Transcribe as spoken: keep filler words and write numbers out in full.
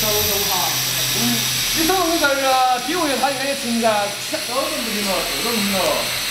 中好。 嗯，你手工这儿啊，比我还应该存在。 手工不行了，手工不行了。